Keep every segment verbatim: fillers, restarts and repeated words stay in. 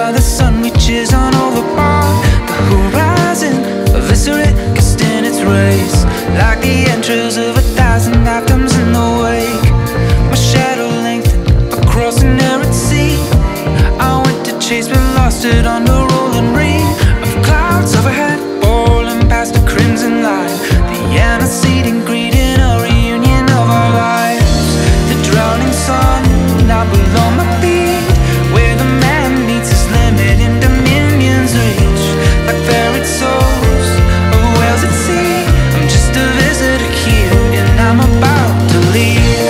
while the sun reaches on overboard. The horizon, eviscerate, casting its rays like the entrails of a thousand atoms in the wake. My shadow lengthened across an arid sea. I went to chase but lost it on the rolling ring of clouds overhead, bowling past a crimson line. The antecedent greeting, a reunion of our lives. The drowning sun now below my feet, where the man meets his limit and dominions reach like buried souls of whales at sea. I'm just a visitor here and I'm about to leave.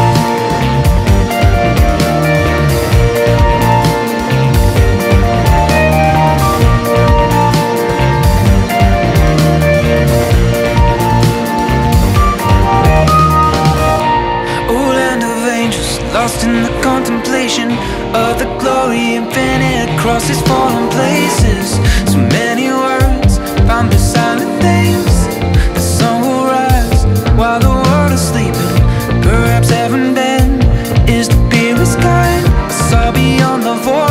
Lost in the contemplation of the glory infinite across these fallen places. So many words found in silent things. The sun will rise while the world is sleeping. Perhaps heaven then is the purest kind. I saw beyond the void.